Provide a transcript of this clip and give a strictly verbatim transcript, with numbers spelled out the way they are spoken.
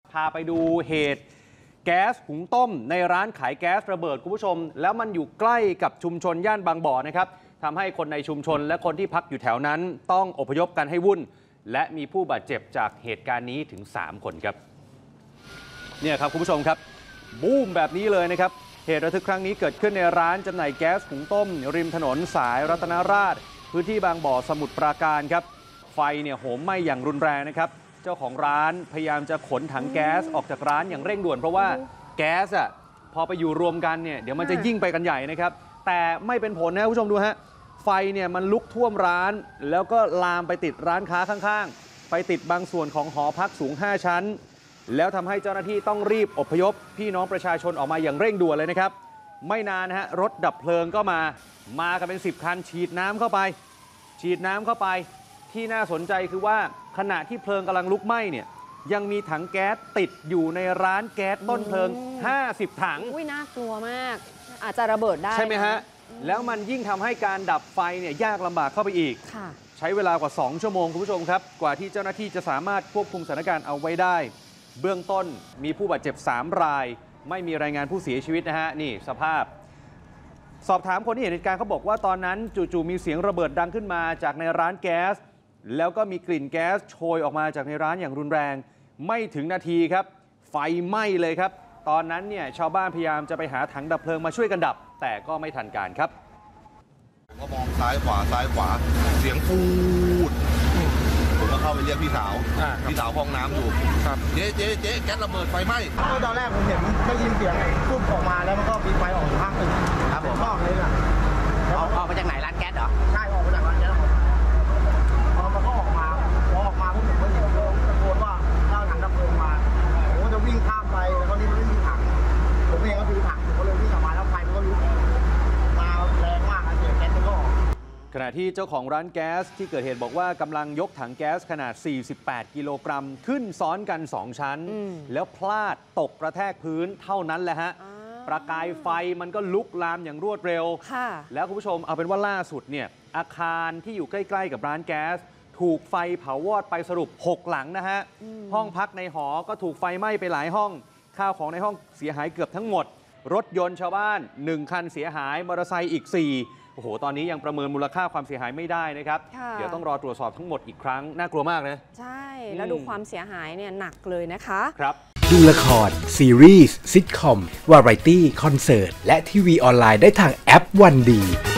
พาไปดูเหตุแก๊สหุงต้มในร้านขายแก๊สระเบิดคุณผู้ชมแล้วมันอยู่ใกล้กับชุมชนย่านบางบ่อนะครับทำให้คนในชุมชนและคนที่พักอยู่แถวนั้นต้องอพยพกันให้วุ่นและมีผู้บาดเจ็บจากเหตุการณ์นี้ถึงสามคนครับเนี่ยครับคุณผู้ชมครับบูมแบบนี้เลยนะครับเหตุระทึกครั้งนี้เกิดขึ้นในร้านจำหน่ายแก๊สหุงต้มริมถนนสายรัตนราษฎร์พื้นที่บางบ่อสมุทรปราการครับไฟเนี่ยโหมไหม้อย่างรุนแรงนะครับเจ้าของร้านพยายามจะขนถังแก๊สออกจากร้านอย่างเร่งด่วนเพราะว่าแก๊สอ่ะพอไปอยู่รวมกันเนี่ยเดี๋ยวมันจะยิ่งไปกันใหญ่นะครับแต่ไม่เป็นผลนะคุณผู้ชมดูฮะไฟเนี่ยมันลุกท่วมร้านแล้วก็ลามไปติดร้านค้าข้างๆไปติดบางส่วนของหอพักสูงห้าชั้นแล้วทำให้เจ้าหน้าที่ต้องรีบอพยพพี่น้องประชาชนออกมาอย่างเร่งด่วนเลยนะครับไม่นานนะฮะรถดับเพลิงก็มามากันเป็นสิบคันฉีดน้ำเข้าไปฉีดน้ำเข้าไปที่น่าสนใจคือว่าขณะที่เพลิงกำลังลุกไหม้เนี่ยยังมีถังแก๊สติดอยู่ในร้านแก๊สต้นเพลิงห้าสิบถังอุ้ยน่ากลัวมากอาจจะระเบิดได้ใช่ไหมฮะแล้วมันยิ่งทำให้การดับไฟเนี่ยยากลำบากเข้าไปอีกใช้เวลากว่าสองชั่วโมงคุณผู้ชมครับกว่าที่เจ้าหน้าที่จะสามารถควบคุมสถานการณ์เอาไว้ได้เบื้องต้นมีผู้บาดเจ็บสามรายไม่มีรายงานผู้เสียชีวิตนะฮะนี่สภาพสอบถามคนที่เห็นเหตุการณ์เขาบอกว่าตอนนั้นจู่ๆมีเสียงระเบิดดังขึ้นมาจากในร้านแก๊สแล้วก็มีกลิ่นแก๊สโชยออกมาจากในร้านอย่างรุนแรงไม่ถึงนาทีครับไฟไหม้เลยครับตอนนั้นเนี่ยชาวบ้านพยายามจะไปหาถังดับเพลิงมาช่วยกันดับแต่ก็ไม่ทันการครับผมก็มองซ้ายขวาซ้ายขวาเสียงปูดผมก็เข้าไปเรียกพี่สาวพี่สาวห้องน้ำอยู่เจ๊เจ๊เจ๊แก๊สระเบิดไฟไหม้ตอนแรกผมเห็นได้ยินเสียงปุ๊บออกมาแล้วมันก็มีไฟออกข้างหนึ่งครับผมชอบเลยนะออกมาจากไหนร้านแก๊สเหรอใช่ออกมาจากร้านแก๊สครับพอมันก็ออกมาพอออกมาผมก็เห็นตะโกนว่าเจ้าถังดับเพลิงมาผมก็จะวิ่งข้ามไปแล้วก็นี่มันไม่มีถังผมเองก็ถือถังผมก็เลยวิ่งออกมาแล้วไฟมันก็ลุกมาแรงมากนะเสียงแก๊สมันก็ขณะที่เจ้าของร้านแก๊สที่เกิดเหตุบอกว่ากำลังยกถังแก๊สขนาดสี่สิบแปดกิโลกรัมขึ้นซ้อนกันสองชั้นแล้วพลาดตกกระแทกพื้นเท่านั้นแหละฮะประกายไฟมันก็ลุกลามอย่างรวดเร็วแล้วคุณผู้ชมเอาเป็นว่าล่าสุดเนี่ยอาคารที่อยู่ใกล้ๆกับร้านแก๊สถูกไฟเผาวอดไปสรุปหกหลังนะฮะห้องพักในหอก็ถูกไฟไหม้ไปหลายห้องข้าวของในห้องเสียหายเกือบทั้งหมดรถยนต์ชาวบ้านหนึ่งคันเสียหายมอเตอร์ไซค์อีกสี่โอ้โหตอนนี้ยังประเมินมูลค่าความเสียหายไม่ได้นะครับเดี๋ยวต้องรอตรวจสอบทั้งหมดอีกครั้งน่ากลัวมากนะใช่แล้วดูความเสียหายเนี่ยหนักเลยนะคะครับดูละครซีรีส์ซิทคอมวาไรตี้คอนเสิร์ตและทีวีออนไลน์ได้ทางแอปวันดี